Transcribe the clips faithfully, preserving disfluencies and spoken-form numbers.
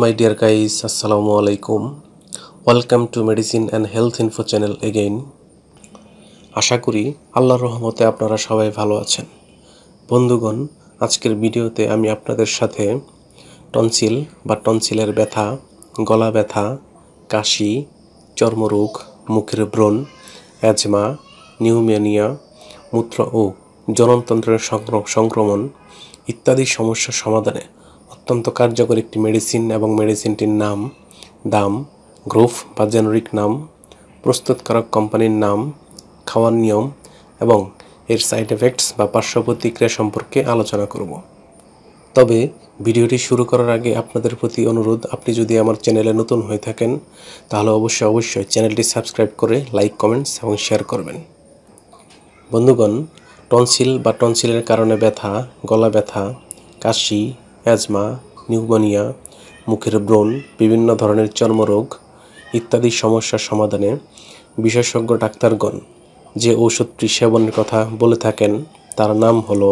my dear guys, assalamu alaikum. Welcome to Medicine and Health Info channel again. আশা করি আল্লাহর রহমতে আপনারা সবাই ভালো আছেন। বন্ধুগণ, আজকের ভিডিওতে আমি আপনাদের সাথে টনসিল বা টনসিলের ব্যথা, গলা ব্যথা, কাশি, চর্মরোগ, মুখের ব্রণ, অ্যাজমা, নিউমোনিয়া, মূত্র ও জননতন্ত্রের সংক্রমণ ইত্যাদি সমস্যার সমাধানে অত্যন্ত কার্যকর একটি মেডিসিন এবং মেডিসিনটির নাম, দাম, গ্রুপ বা জেনেরিক নাম, প্রস্তুতকারক কোম্পানির নাম, খাওয়ার নিয়ম এবং এর সাইড এফেক্টস বা পার্শ্ব প্রতিক্রিয়া সম্পর্কে আলোচনা করব। তবে ভিডিওটি শুরু করার আগে আপনাদের প্রতি অনুরোধ, আপনি যদি আমার চ্যানেলে নতুন হয়ে থাকেন তাহলে অবশ্যই অবশ্যই চ্যানেলটি সাবস্ক্রাইব করে লাইক, কমেন্টস এবং শেয়ার করবেন। বন্ধুগণ, টনসিল বা টনসিলের কারণে ব্যথা, গলা ব্যথা, কাশি, অ্যাজমা, নিউমোনিয়া, মুখের ব্রণ, বিভিন্ন ধরনের চর্মরোগ ইত্যাদি সমস্যার সমাধানে বিশেষজ্ঞ ডাক্তারগণ যে ঔষধটি সেবনের কথা বলে থাকেন তার নাম হলো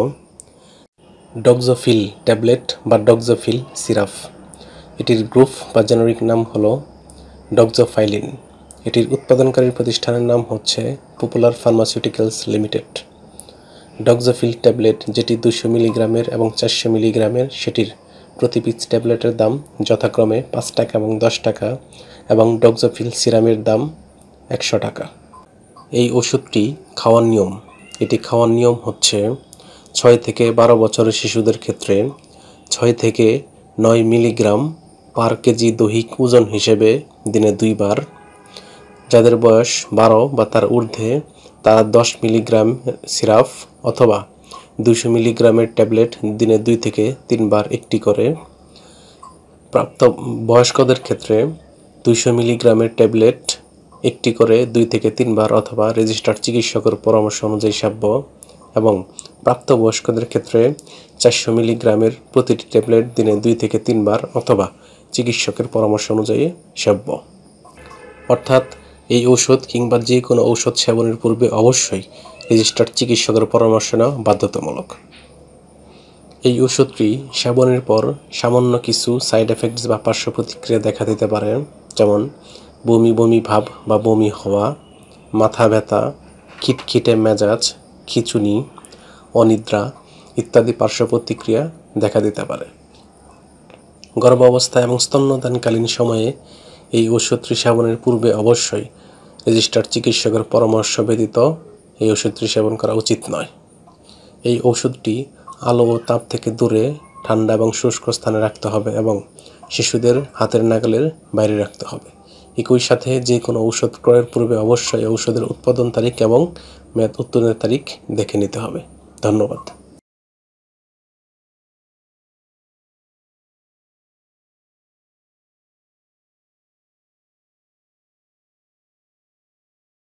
ডক্সোফিল ট্যাবলেট বা ডক্সোফিল সিরাপ। এটির গ্রুপ বা জেনেরিক নাম হলো ডক্সোফাইলিন। এটির উৎপাদনকারী প্রতিষ্ঠানের নাম হচ্ছে Popular Pharmaceuticals Limited. Doxofil tablet যেটি দুশো মিলিগ্রামের এবং চারশো মিলিগ্রামের, সেটির প্রতি পিস ট্যাবলেটের দাম যথাক্রমে পাঁচ টাকা এবং দশ টাকা এবং ডক্সোফিল সিরামের দাম একশো টাকা। এই ওষুধটি খাওয়ার নিয়ম, এটি খাওয়ার নিয়ম হচ্ছে ছয় থেকে বারো বছরের শিশুদের ক্ষেত্রে ছয় থেকে নয় মিলিগ্রাম পার কেজি দৈহিক ওজন হিসেবে দিনে দুইবার, যাদের বয়স বারো বা তার ঊর্ধ্বে তারা দশ মিলিগ্রাম সিরাপ অথবা দুশো মিলিগ্রামের ট্যাবলেট দিনে দুই থেকে তিনবার একটি করে, প্রাপ্ত বয়স্কদের ক্ষেত্রে দুইশো মিলিগ্রামের ট্যাবলেট একটি করে দুই থেকে তিনবার অথবা রেজিস্টার্ড চিকিৎসকের পরামর্শ অনুযায়ী সেব্য, এবং প্রাপ্তবয়স্কদের ক্ষেত্রে চারশো মিলিগ্রামের প্রতিটি ট্যাবলেট দিনে দুই থেকে তিনবার অথবা চিকিৎসকের পরামর্শ অনুযায়ী সেব্য। অর্থাৎ এই ঔষধ কিংবা যে কোনো ঔষধ সেবনের পূর্বে অবশ্যই রেজিস্টার্ড চিকিৎসকের পরামর্শ নেওয়া বাধ্যতামূলক। এই ওষুধটি সেবনের পর সামান্য কিছু সাইড এফেক্টস বা পার্শ্ব প্রতিক্রিয়া দেখা দিতে পারে, যেমন বমি বমি ভাব বা বমি হওয়া, মাথা ব্যথা, খিটখিটে মেজাজ, খিঁচুনি, অনিদ্রা ইত্যাদি পার্শ্ব প্রতিক্রিয়া দেখা দিতে পারে। গর্ভাবস্থা এবং স্তন্যদানকালীন সময়ে এই ওষুধটি সেবনের পূর্বে অবশ্যই রেজিস্টার্ড চিকিৎসকের পরামর্শ ব্যতীত এই ওষুধটি সেবন করা উচিত নয়। এই ওষুধটি আলো ও তাপ থেকে দূরে ঠান্ডা এবং শুষ্ক স্থানে রাখতে হবে এবং শিশুদের হাতের নাগালের বাইরে রাখতে হবে। একই সাথে যে কোনো ঔষধ ক্রয়ের পূর্বে অবশ্যই ঔষধের উৎপাদন তারিখ এবং মেয়াদ উত্তীর্ণের তারিখ দেখে নিতে হবে। ধন্যবাদ।